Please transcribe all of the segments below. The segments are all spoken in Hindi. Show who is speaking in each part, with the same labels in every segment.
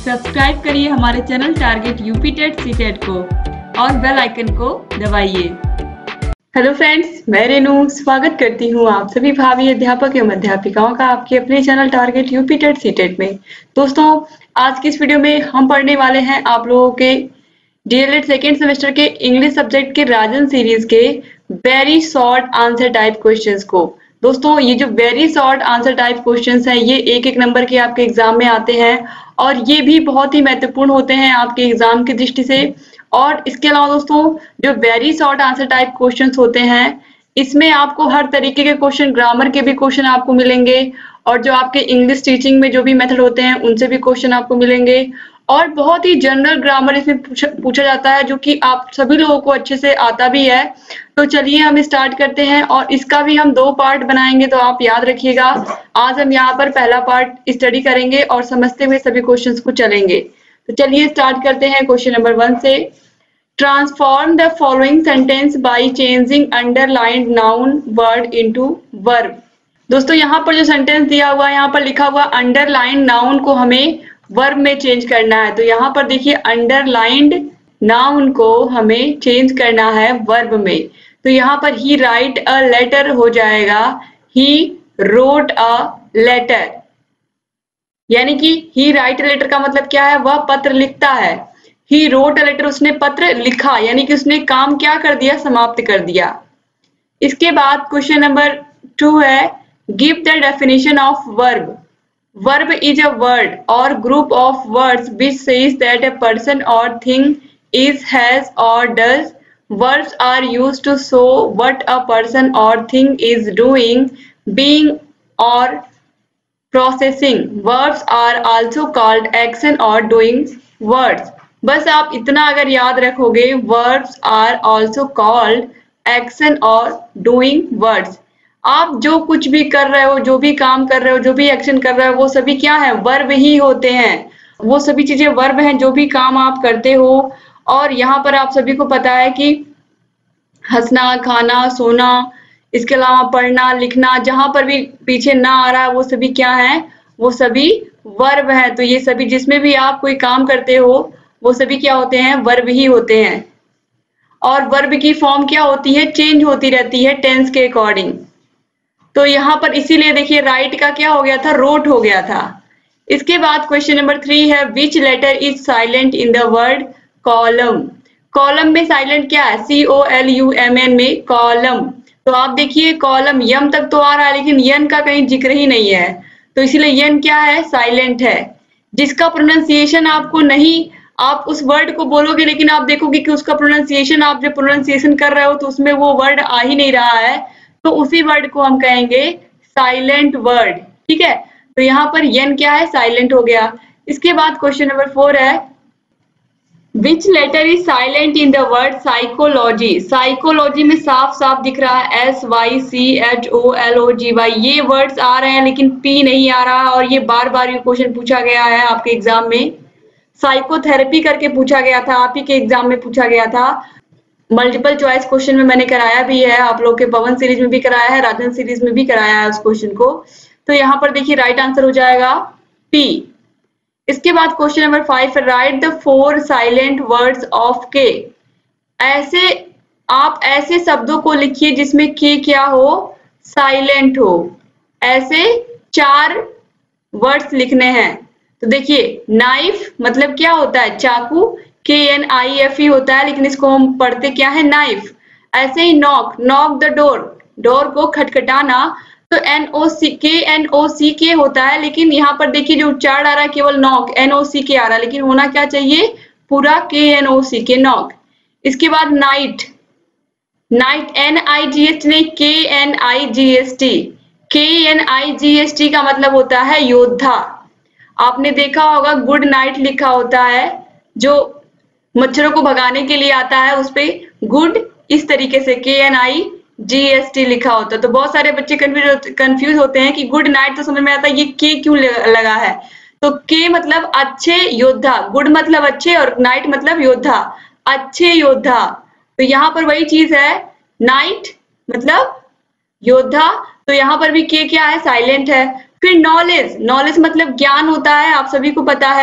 Speaker 1: सब्सक्राइब करिए हमारे channel target UP TET CTET को और बेल आइकन को दबाइए। हेलो फ्रेंड्स, मैं रेनू स्वागत करती हूँ आप सभी भावी अध्यापक एवं अध्यापिकाओं का आपके अपने channel target UP TET CTET में। दोस्तों, आज की इस वीडियो में हम पढ़ने वाले हैं आप लोगों के डीएलएड सेकेंड सेमेस्टर के इंग्लिश सब्जेक्ट के राजन सीरीज के very short answer type questions को। दोस्तों, ये जो very short answer type questions हैं ये एक एक नंबर के आपके एग्जाम में आते हैं और ये भी बहुत ही महत्वपूर्ण होते हैं आपके एग्जाम की दृष्टि से। और इसके अलावा दोस्तों, जो very short answer type questions होते हैं इसमें आपको हर तरीके के क्वेश्चन, ग्रामर के भी क्वेश्चन आपको मिलेंगे और जो आपके इंग्लिश टीचिंग में जो भी मेथड होते हैं उनसे भी क्वेश्चन आपको मिलेंगे और बहुत ही जनरल ग्रामर इसमें पूछा जाता है जो कि आप सभी लोगों को अच्छे से आता भी है। तो चलिए हम स्टार्ट करते हैं और इसका भी हम 2 पार्ट बनाएंगे, तो आप याद रखिएगा। आज हम यहाँ पर पहला पार्ट स्टडी करेंगे और समझते हुए सभी क्वेश्चंस को चलेंगे। तो चलिए स्टार्ट करते हैं क्वेश्चन नंबर 1 से। Transform the following sentence by changing underlined noun word into verb. दोस्तों, यहाँ पर जो सेंटेंस दिया हुआ है, यहाँ पर लिखा हुआ अंडरलाइंड नाउन को हमें वर्ब में चेंज करना है। तो यहाँ पर देखिए अंडरलाइंड नाउन को हमें चेंज करना है वर्ब में। तो यहाँ पर ही राइट अ लेटर हो जाएगा ही रोट अ लेटर, यानी कि ही राइट अ लेटर का मतलब क्या है, वह पत्र लिखता है। ही रोट अ लेटर, उसने पत्र लिखा, यानी कि उसने काम क्या कर दिया, समाप्त कर दिया। इसके बाद क्वेश्चन नंबर 2 है, give the definition of verb. Verb is a word or group of words which says that a person or thing is, has or does. Verbs are used to show what a person or thing is doing, being or processing. Verbs are also called action or doing words. बस आप इतना अगर याद रखोगे, verbs are also called action or doing words. आप जो कुछ भी कर रहे हो, जो भी काम कर रहे हो, जो भी एक्शन कर रहे हो, वो सभी क्या है, वर्ब ही होते हैं। वो सभी चीजें वर्ब हैं जो भी काम आप करते हो। और यहाँ पर आप सभी को पता है कि हंसना, खाना, सोना, इसके अलावा पढ़ना, लिखना, जहां पर भी पीछे ना आ रहा है वो सभी क्या है, वो सभी वर्ब है। तो ये सभी जिसमें भी आप कोई काम करते हो वो सभी क्या होते हैं, वर्ब ही होते हैं। और वर्ब की फॉर्म क्या होती है, चेंज होती रहती है टेंस के अकॉर्डिंग। तो यहाँ पर इसीलिए देखिए राइट का क्या हो गया था, रोट हो गया था। इसके बाद क्वेश्चन नंबर 3 है, which letter is silent in the word column. Column में साइलेंट क्या है, COLUMN में कॉलम। तो आप देखिए कॉलम यम तक तो आ रहा है लेकिन यन का कहीं जिक्र ही नहीं है, तो इसीलिए यन क्या है, साइलेंट है। जिसका प्रोनाउंसिएशन आपको नहीं, आप उस वर्ड को बोलोगे लेकिन आप देखोगे कि उसका प्रोनाउंसिएशन, आप जब प्रोनाउंसिएशन कर रहे हो तो उसमें वो वर्ड आ ही नहीं रहा है, तो उसी वर्ड को हम कहेंगे साइलेंट वर्ड। ठीक है, तो यहाँ पर यन क्या है, साइलेंट हो गया। इसके बाद क्वेश्चन नंबर 4 है, which letter is silent in the word psychology. Psychology में साफ साफ दिख रहा है SYCHOLOGY, ये वर्ड्स आ रहे हैं लेकिन P नहीं आ रहा, और ये बार बार ये क्वेश्चन पूछा गया है आपके एग्जाम में। साइकोथेरेपी करके पूछा गया था, आप ही के एग्जाम में पूछा गया था। मल्टीपल चॉइस क्वेश्चन में मैंने कराया भी है, आप लोग के पवन सीरीज में भी कराया है, राजन सीरीज में भी कराया है उस क्वेश्चन को। तो यहाँ पर देखिए राइट आंसर हो जाएगा P। इसके बाद question number 5, write the 4 silent words of K। ऐसे आप ऐसे शब्दों को लिखिए जिसमें K क्या हो, साइलेंट हो। ऐसे 4 वर्ड्स लिखने हैं। तो देखिए नाइफ मतलब क्या होता है, चाकू, KNIFE होता है लेकिन इसको हम पढ़ते क्या है, नाइफ। ऐसे ही knock, knock the door, door को खटखटाना, तो NOCK होता है, लेकिन यहाँ पर देखिए जो उच्चारण आ रहा है केवल नॉक, NOCK आ रहा है, लेकिन होना क्या चाहिए, पूरा KNOCK, नॉक। इसके बाद नाइट, नाइट NIGHT नहीं, KNIGST। KNIGST का मतलब होता है योद्धा। आपने देखा होगा गुड नाइट लिखा होता है, जो मच्छरों को भगाने के लिए आता है, उस पे गुड इस तरीके से KNIGST लिखा होता है। तो बहुत सारे बच्चे कंफ्यूज होते हैं कि गुड नाइट तो समझ में आता है, ये के क्यों लगा है। तो के मतलब अच्छे योद्धा, गुड मतलब अच्छे और नाइट मतलब योद्धा, अच्छे योद्धा। तो यहाँ पर वही चीज है, नाइट मतलब योद्धा, तो यहाँ पर भी के क्या है, साइलेंट है। फिर नॉलेज, नॉलेज मतलब ज्ञान होता है, आप सभी को पता है,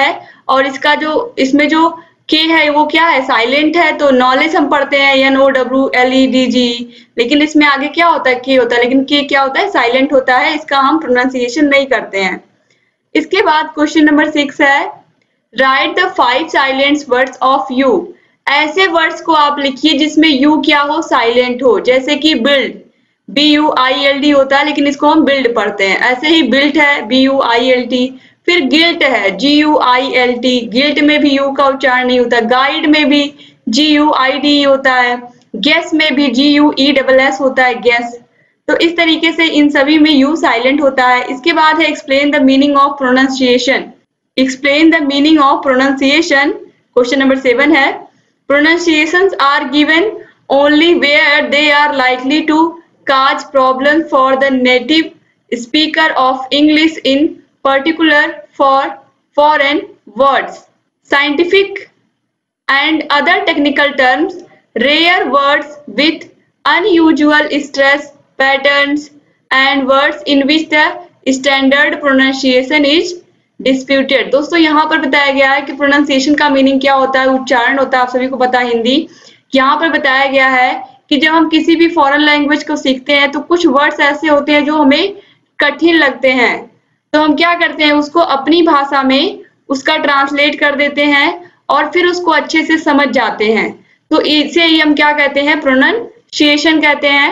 Speaker 1: और इसका जो इसमें जो के है वो क्या है, साइलेंट है। तो नॉलेज हम पढ़ते हैं NOWLEDG, लेकिन इसमें आगे क्या होता है, के होता है, लेकिन के क्या होता है, साइलेंट होता है, इसका हम प्रोनाउंसिएशन नहीं करते हैं। इसके बाद क्वेश्चन नंबर 6 है, write the 5 silent words of U. ऐसे वर्ड्स को आप लिखिए जिसमें यू क्या हो, साइलेंट हो। जैसे कि बिल्ड, BUILD होता है, लेकिन इसको हम बिल्ड पढ़ते हैं। ऐसे ही बिल्ट है, BUILT। फिर गिल्ट है, GUILT, गिल्ट में भी यू का उच्चारण नहीं होता। गाइड में भी GUID होता है। गेस में भी GUESS होता है, गेस। तो इस तरीके से इन सभी में यू साइलेंट होता है। इसके बाद है explain the meaning of pronunciation. Explain the meaning of pronunciation, question number 7 है, pronunciations are given only where they are likely to cause problem for the native speaker of English, in particular for foreign words, scientific and other technical terms, rare words with unusual stress patterns, and words in which the standard pronunciation is disputed. दोस्तों यहाँ पर बताया गया है कि प्रोनाउंसिएशन का मीनिंग क्या होता है, उच्चारण होता है, आप सभी को पता है हिंदी। यहाँ पर बताया गया है कि जब हम किसी भी फॉरेन लैंग्वेज को सीखते हैं तो कुछ वर्ड्स ऐसे होते हैं जो हमें कठिन लगते हैं, तो हम क्या करते हैं, उसको अपनी भाषा में उसका ट्रांसलेट कर देते हैं और फिर उसको अच्छे से समझ जाते हैं। तो इसे ही हम क्या कहते हैं, प्रोनाउंसिएशन कहते हैं।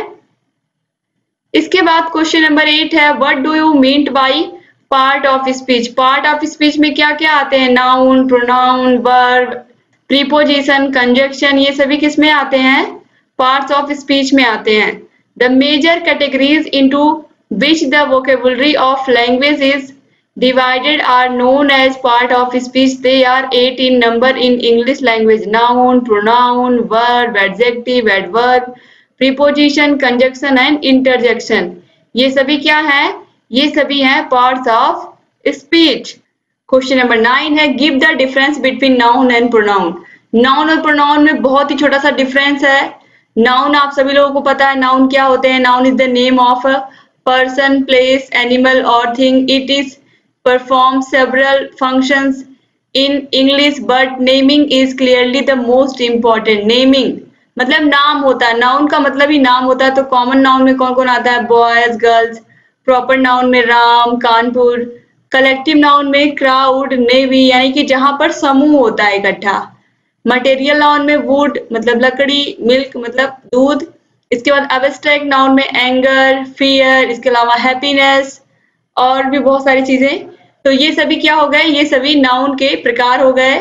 Speaker 1: इसके बाद क्वेश्चन नंबर 8 है, what do you mean by part of speech. Part of speech में क्या क्या आते हैं, noun, pronoun, verb, preposition, conjunction, ये सभी किस में आते हैं, पार्ट्स ऑफ स्पीच में आते हैं। The major categories into which the vocabulary of language is divided are known as part of speech. They are 8 in number in English language: noun, pronoun, verb, adjective, adverb, preposition, conjunction and interjection. ये सभी क्या है, ये सभी हैं parts of speech. Question number 9 है, give the difference between noun and pronoun. Noun और प्रोनाउन में बहुत ही छोटा सा डिफरेंस है। नाउन आप सभी लोगों को पता है, नाउन क्या होते हैं, noun is the name of a person, place, animal और thing. It is perform several functions in English, but naming is clearly the most important. Naming मतलब नाम होता है, नाउन का मतलब ही नाम होता है। तो कॉमन नाउन में कौन कौन आता है, बॉयज, गर्ल्स। प्रॉपर नाउन में राम, कानपुर। कलेक्टिव नाउन में क्राउड, नेवी, यानी कि जहां पर समूह होता है इकट्ठा। मटेरियल नाउन में वुड मतलब लकड़ी, मिल्क मतलब दूध। इसके बाद एब्स्ट्रैक्ट नाउन में एंगर, फियर, इसके अलावा हैप्पीनेस और भी बहुत सारी चीजें। तो ये सभी क्या हो गए, ये सभी नाउन के प्रकार हो गए,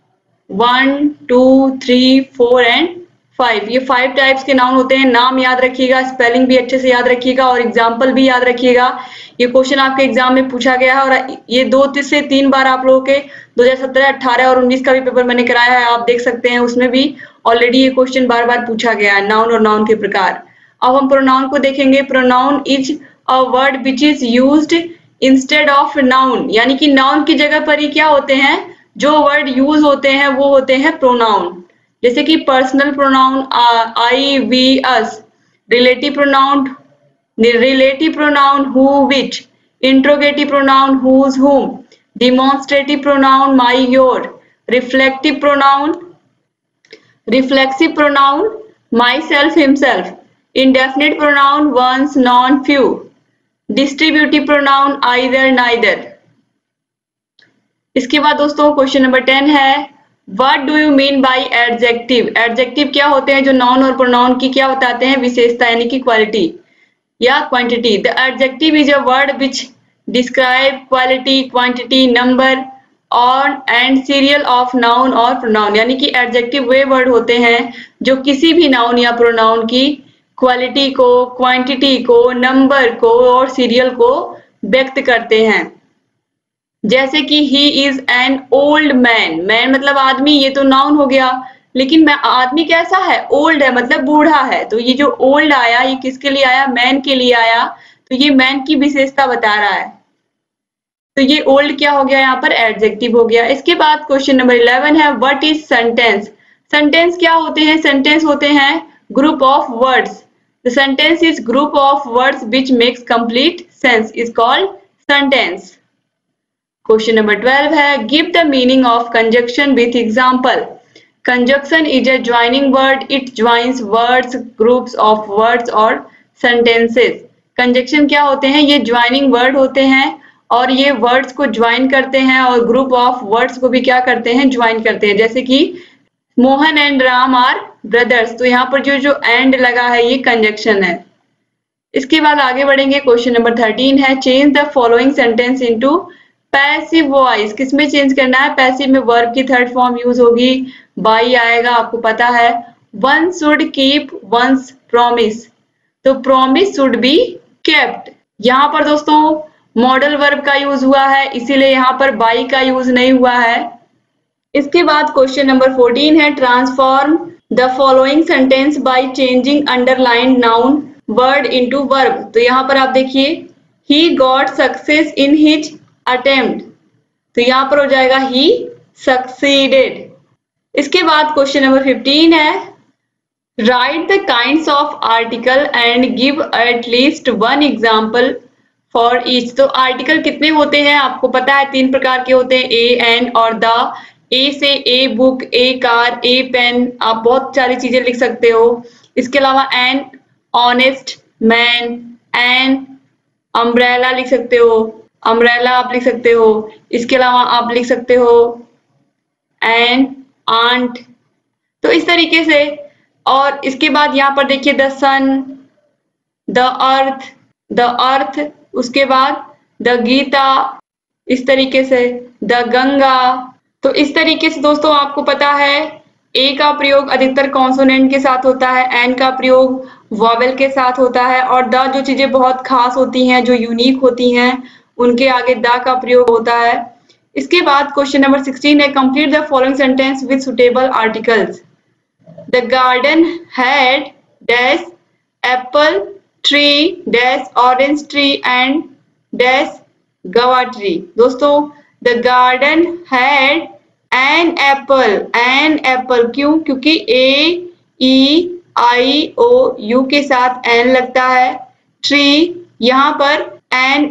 Speaker 1: 1, 2, 3, 4 एंड 5। ये 5 टाइप्स के नाउन होते हैं। नाम याद रखिएगा, स्पेलिंग भी अच्छे से याद रखिएगा और एग्जाम्पल भी याद रखिएगा। ये क्वेश्चन आपके एग्जाम में पूछा गया है और ये 2 से 3 बार आप लोगों के 2017, 18 और 19 का भी पेपर मैंने कराया है, आप देख सकते हैं। उसमें भी ऑलरेडी ये क्वेश्चन बार बार पूछा गया है, नाउन और नाउन के प्रकार। अब हम प्रोनाउन को देखेंगे। Pronoun is a word which is used instead of noun, यानी कि नाउन की जगह पर ही क्या होते हैं, जो वर्ड यूज होते हैं वो होते हैं प्रोनाउन। जैसे कि personal pronoun I, we, us. Relative pronoun who, which. Interrogative pronoun whose, whom. Demonstrative pronoun my, your. Reflexive pronoun myself, himself. Indefinite pronoun one's, none, few. Distributive pronoun either, neither. इसके बाद दोस्तों क्वेश्चन नंबर 10 है, what do you mean by adjective. Adjective क्या होते हैं, जो नाउन और प्रोनाउन की क्या बताते हैं, विशेषता यानी कि क्वालिटी या quantity. The adjective is a word which describe quality, quantity, number और एंड सीरियल ऑफ नाउन और प्रोनाउन। यानी कि एडजेक्टिव वे वर्ड होते हैं जो किसी भी नाउन या प्रोनाउन की क्वालिटी को, क्वांटिटी को, नंबर को और सीरियल को व्यक्त करते हैं। जैसे कि he is an old man. Man मतलब आदमी, ये तो नाउन हो गया, लेकिन आदमी कैसा है, ओल्ड है मतलब बूढ़ा है। तो ये जो ओल्ड आया ये किसके लिए आया, मैन के लिए आया। तो ये मैन की विशेषता बता रहा है। तो ये ओल्ड क्या हो गया, यहाँ पर एडजेक्टिव हो गया। इसके बाद क्वेश्चन नंबर 11 है, व्हाट इज सेंटेंस। सेंटेंस क्या होते हैं, सेंटेंस होते हैं group of words. The sentence is group of words which makes complete sense is called sentence. Question number 12 है give the meaning of conjunction with example. Conjunction is a joining word, it joins words, groups of words और सेंटेंसेस। कंजक्शन क्या होते हैं? ये ज्वाइनिंग वर्ड होते हैं और ये वर्ड्स को ज्वाइन करते हैं और ग्रुप ऑफ वर्ड्स को भी क्या करते हैं? ज्वाइन करते हैं। जैसे कि Mohan and Ram are brothers, तो यहाँ पर जो जो एंड लगा है ये कंजक्शन है। इसके बाद आगे बढ़ेंगे। क्वेश्चन नंबर 13 है change the following sentence into passive voice. किसमें चेंज करना है? पैसिव में वर्ब की थर्ड फॉर्म यूज होगी, बाई आएगा, आपको पता है। One should keep one's promise, तो प्रॉमिस शुड बी केप्ट। यहाँ पर दोस्तों मॉडल वर्ब का यूज हुआ है, इसीलिए यहाँ पर बाई का यूज नहीं हुआ है। इसके बाद क्वेश्चन नंबर 14 है transform the following sentence by changing underlined noun word into verb. तो यहाँ पर आप देखिए he got success in his attempt, तो यहाँ पर हो जाएगा ही सक्सीडेड। इसके बाद क्वेश्चन नंबर 15 है write the kinds of article and give at least one example for each. तो आर्टिकल कितने होते हैं? आपको पता है 3 प्रकार के होते हैं, ए, एन और द। ए से a book, a car, a pen, आप बहुत सारी चीजें लिख सकते हो। इसके अलावा an honest man, an umbrella लिख सकते हो, अम्ब्रेला आप लिख सकते हो। इसके अलावा आप लिख सकते हो एन आंट, तो इस तरीके से। और इसके बाद यहाँ पर देखिए द सन, द अर्थ, उसके बाद द गीता, इस तरीके से द गंगा। तो इस तरीके से दोस्तों आपको पता है ए का प्रयोग अधिकतर कॉन्सोनेंट के साथ होता है, एन का प्रयोग वॉवेल के साथ होता है और द जो चीजें बहुत खास होती हैं, जो यूनिक होती हैं, उनके आगे द का प्रयोग होता है। इसके बाद क्वेश्चन नंबर 16 है complete the following sentence with suitable articles. The garden had dash apple tree dash orange tree and dash guava tree. दोस्तों the garden had an apple, क्यों? क्योंकि ए ई आई ओ यू के साथ एन लगता है। ट्री यहाँ पर एन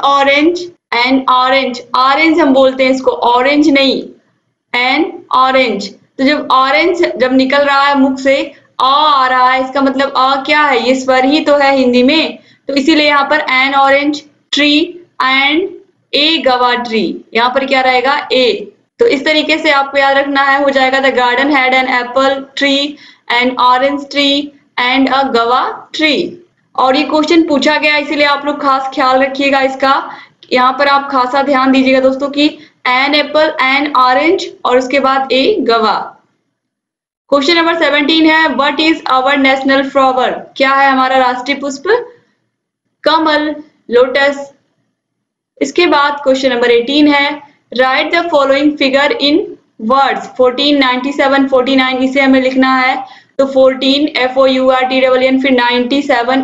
Speaker 1: ऑरेंज, ऑरेंज हम बोलते हैं इसको, ऑरेंज नहीं, एन ऑरेंज। तो जब ऑरेंज जब निकल रहा है मुख से आ रहा है, इसका मतलब आ क्या है? ये स्वर ही तो है हिंदी में, तो इसीलिए यहाँ पर an orange tree and a guava tree, यहाँ पर क्या रहेगा? ए। तो इस तरीके से आपको याद रखना है, हो जाएगा the garden had an apple tree an orange tree and a guava tree. और ये क्वेश्चन पूछा गया इसीलिए आप लोग खास ख्याल रखिएगा इसका, यहाँ पर आप खासा ध्यान दीजिएगा दोस्तों कि एन एप्पल, एन ऑरेंज और उसके बाद ए गवा। क्वेश्चन नंबर 17 है what is our national flower. क्या है हमारा राष्ट्रीय पुष्प? कमल, लोटस। इसके बाद क्वेश्चन नंबर 18 है write the following figure in words. 14, 97, 49 इसे हमें लिखना है। तो 14 FOURTEEN, फिर 97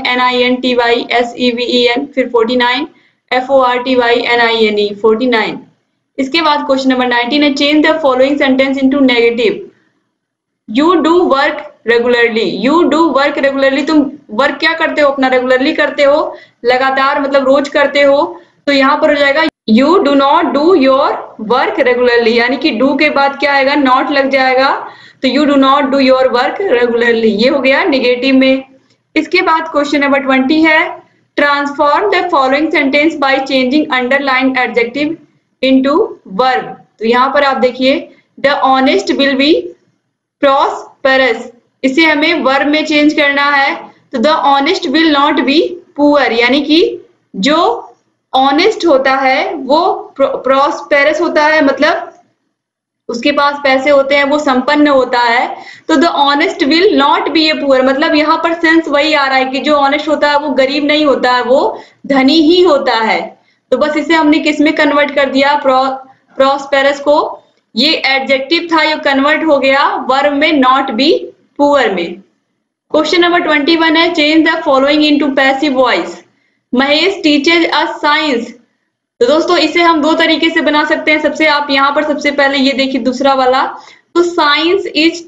Speaker 1: NINTYSEVEN, फिर 49 FORTYNINE 49। इसके बाद क्वेश्चन नंबर 19 है change the following sentence into negative. You do work regularly, you do work regularly, तुम वर्क क्या करते हो? अपना रेगुलरली करते हो, लगातार मतलब रोज करते हो। तो यहाँ पर हो जाएगा you do not do your work regularly, यानी कि डू के बाद क्या आएगा? नॉट लग जाएगा, तो you do not do your work regularly, ये हो गया नेगेटिव में। इसके बाद क्वेश्चन नंबर 20 है transform the following sentence by changing underlined adjective into verb. तो यहाँ पर आप देखिए the honest will be prosperous, इसे हमें वर्ब में चेंज करना है। तो the honest will not be poor, यानी कि जो ऑनेस्ट होता है वो प्रॉस्पेरस होता है, मतलब उसके पास पैसे होते हैं, वो संपन्न होता है। तो the honest will not be a poor, मतलब यहाँ पर सेंस वही आ रहा है कि जो ऑनेस्ट होता है वो गरीब नहीं होता है, वो धनी ही होता है। तो बस इसे हमने किस में कन्वर्ट कर दिया? प्रॉस्पेरस को। ये एडजेक्टिव था, ये कन्वर्ट हो गया वर्ब में, नॉट बी पुअर में। क्वेश्चन नंबर 21 है change the following into passive voice. Mahesh teaches us science. तो दोस्तों इसे हम दो तरीके से बना सकते हैं। सबसे आप यहाँ पर सबसे पहले ये देखिए दूसरा वाला, तो science is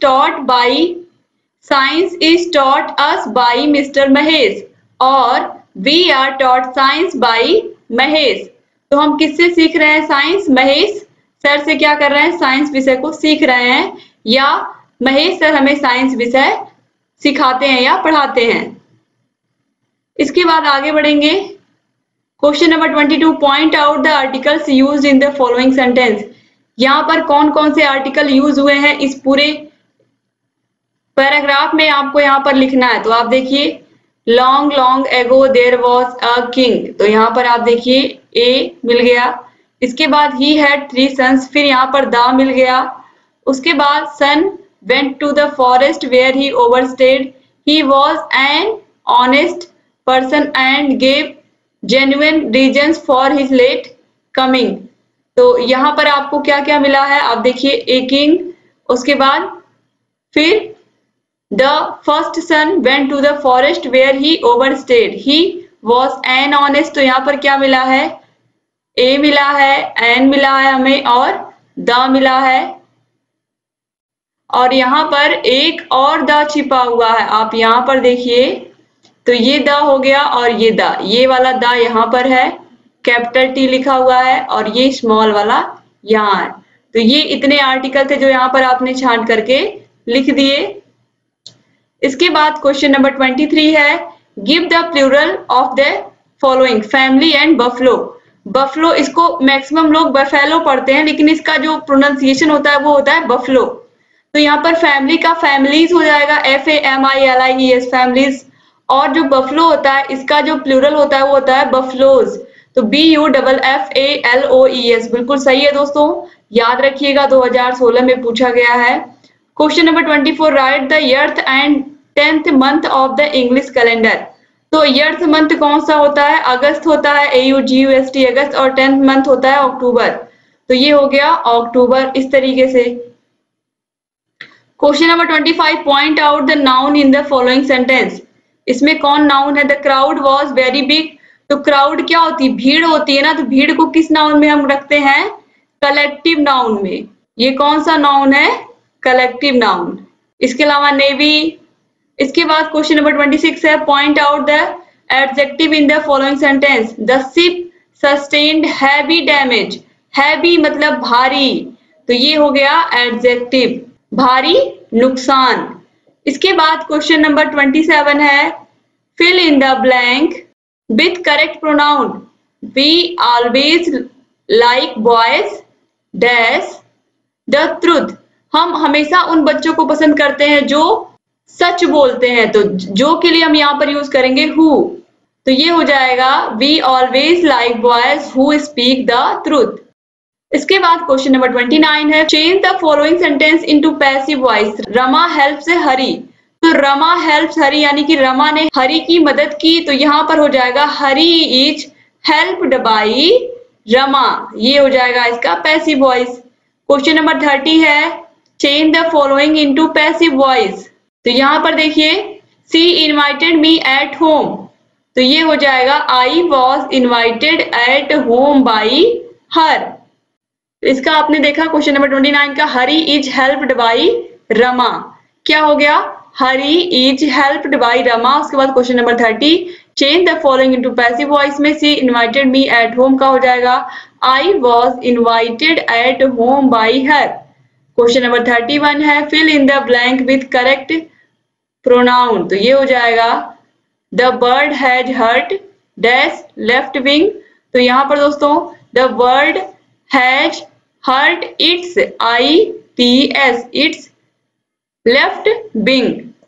Speaker 1: taught us by mister Mahesh और we are taught science by Mahesh. तो हम किससे सीख रहे हैं साइंस? महेश सर से क्या कर रहे हैं? साइंस विषय को सीख रहे हैं, या महेश सर हमें साइंस विषय सिखाते हैं या पढ़ाते हैं। इसके बाद आगे बढ़ेंगे। Question number 22, point out the articles used in the following sentence. यहाँ पर कौन कौन से आर्टिकल यूज हुए हैं इस पूरे पैराग्राफ में आपको यहाँ पर लिखना है। तो आप देखिए, long long ago there was a king, तो यहाँ पर आप देखिए ए मिल गया। इसके बाद ही हैड 3 सन्स, फिर यहाँ पर द मिल गया। उसके बाद son went to the forest where he overstayed, he was an honest person and gave genuine reasons for his late coming. तो यहाँ पर आपको क्या क्या मिला है? आप देखिए ए किंग, उसके बाद फिर The first son went to the forest where he overstayed. He was an honest. तो यहाँ पर क्या मिला है? A मिला है, N मिला है हमें, और the मिला है, और यहाँ पर एक और the छिपा हुआ है। आप यहाँ पर देखिए, तो ये the हो गया और ये वाला the यहाँ पर है, कैपिटल T लिखा हुआ है, और ये स्मॉल वाला यहाँ है। तो ये इतने आर्टिकल थे जो यहाँ पर आपने छांट करके लिख दिए। इसके बाद क्वेश्चन नंबर 23 है, give the plural of the following, family and buffalo. Buffalo, इसको मैक्सिमम लोग बफेलो पढ़ते हैं, लेकिन इसका जो प्रोनाउंसिएशन होता है वो होता है बफलो। तो यहाँ पर फैमिली का फैमिलीज हो जाएगा, FAMILIES, फैमिलीज, और जो बफलो होता है इसका जो प्लूरल होता है वो होता है बफलोज। तो BUFFALOES, बिल्कुल सही है दोस्तों, याद रखिएगा, 2016 में पूछा गया है। Question number 24, write the eighth and 10th month of the English calendar. तो ईयर्थ मंथ कौन सा होता है? अगस्त होता है, AUGUST अगस्त, और 10th मंथ होता है अक्टूबर। तो ये हो गया अक्टूबर, इस तरीके से। Question number 25, point out the noun in the following sentence. इसमें कौन नाउन है? The crowd was very big. तो क्राउड क्या होती है? भीड़ होती है ना, तो भीड़ को किस नाउन में हम रखते हैं? कलेक्टिव नाउन में। ये कौन सा नाउन है? Collective noun. इसके अलावा नेवी। इसके बाद क्वेश्चन नंबर 26 है, point out the adjective in the following sentence. The ship sustained heavy damage. Heavy मतलब भारी, तो ये हो गया एडजेक्टिव, भारी नुकसान। इसके बाद क्वेश्चन नंबर 27 है, fill in the blank with correct pronoun. We always like boys dash the truth. हम हमेशा उन बच्चों को पसंद करते हैं जो सच बोलते हैं, तो जो के लिए हम यहाँ पर यूज करेंगे हु। तो ये हो जाएगा, we always like boys who speak the truth. इसके बाद क्वेश्चन नंबर 29 है, change the following sentence into passive voice. Rama helps Hari. तो रमा हेल्प्स हरी, यानी कि रमा ने हरी की मदद की, तो यहाँ पर हो जाएगा Hari is helped by Rama. ये हो जाएगा इसका पैसिव वॉइस। क्वेश्चन नंबर 30 है, change the following into passive voice. तो यहाँ पर देखिए, she invited me at home. तो ये हो जाएगा, I was invited at home by her. इसका आपने देखा क्वेश्चन नंबर 29 का, Hari is helped by Rama. क्या हो गया? Hari is helped by Rama. उसके बाद question number 30, change the following into passive voice में she invited me at home का हो जाएगा, I was invited at home by her. Question number 31 है, fill in the blank with correct pronoun. तो ये हो जाएगा, the bird has hurt dash left wing. तो यहाँ पर दोस्तों, the bird has hurt its ITS its left wing.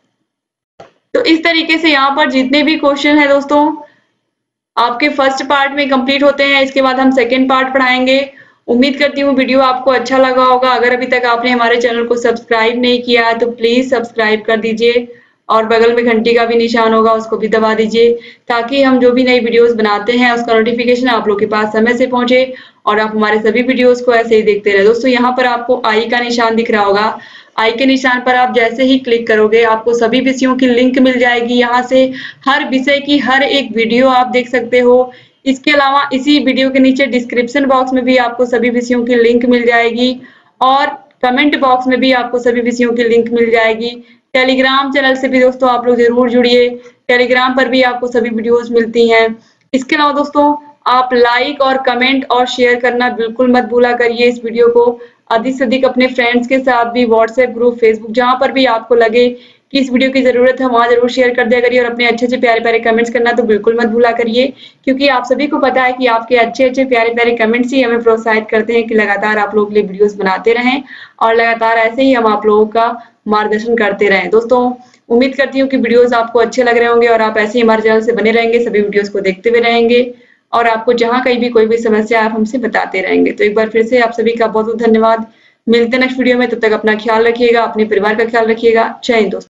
Speaker 1: तो इस तरीके से यहाँ पर जितने भी क्वेश्चन है दोस्तों आपके फर्स्ट पार्ट में कंप्लीट होते हैं। इसके बाद हम सेकेंड पार्ट पढ़ाएंगे। उम्मीद करती हूँ वीडियो आपको अच्छा लगा होगा। अगर अभी तक आपने हमारे चैनल को सब्सक्राइब नहीं किया है तो प्लीज सब्सक्राइब कर दीजिए, और बगल में घंटी का भी निशान होगा उसको भी दबा दीजिए, ताकि हम जो भी नई वीडियोस बनाते हैं उसका नोटिफिकेशन आप लोग के पास समय से पहुंचे और आप हमारे सभी वीडियोस को ऐसे ही देखते रहे। दोस्तों यहाँ पर आपको आई का निशान दिख रहा होगा, आई के निशान पर आप जैसे ही क्लिक करोगे आपको सभी विषयों की लिंक मिल जाएगी। यहाँ से हर विषय की हर एक वीडियो आप देख सकते हो। इसके अलावा इसी वीडियो के नीचे डिस्क्रिप्शन बॉक्स में भी आपको सभी विषयों की लिंक मिल जाएगी, और कमेंट बॉक्स में भी आपको सभी विषयों की लिंक मिल जाएगी। टेलीग्राम चैनल से भी दोस्तों आप लोग जरूर जुड़िए, टेलीग्राम पर भी आपको सभी वीडियोस मिलती हैं। इसके अलावा दोस्तों आप लाइक और कमेंट और शेयर करना बिल्कुल मत भूला करिए इस वीडियो को। अधिक से अधिक अपने फ्रेंड्स के साथ भी व्हाट्सएप ग्रुप, फेसबुक, जहां पर भी आपको लगे कि इस वीडियो की ज़रूरत है वहां ज़रूर शेयर कर दिया करिए और अपने अच्छे-अच्छे प्यारे-प्यारे कमेंट्स करना तो बिल्कुल मत भूला करिए, क्योंकि आप सभी को पता है कि आपके अच्छे-अच्छे प्यारे-प्यारे कमेंट्स ही हमें प्रोत्साहित करते हैं कि लगातार आप लोगों के लिए वीडियोस बनाते रहें और लगातार ऐसे ही हम आप लोगों का मार्गदर्शन करते रहें। दोस्तों, उम्मीद करती हूँ कि वीडियोस आपको अच्छे लग रहे होंगे और आप ऐसे ही हमारे चैनल से बने रहेंगे, सभी वीडियोस को देखते हुए रहेंगे और आपको जहाँ कहीं भी कोई भी समस्या आप हमसे बताते रहेंगे। तो एक बार फिर से आप सभी का बहुत-बहुत धन्यवाद। मिलते हैं नेक्स्ट वीडियो में, तब तक अपना ख्याल रखिएगा, अपने परिवार का ख्याल रखिएगा। जय हिंद दोस्तों।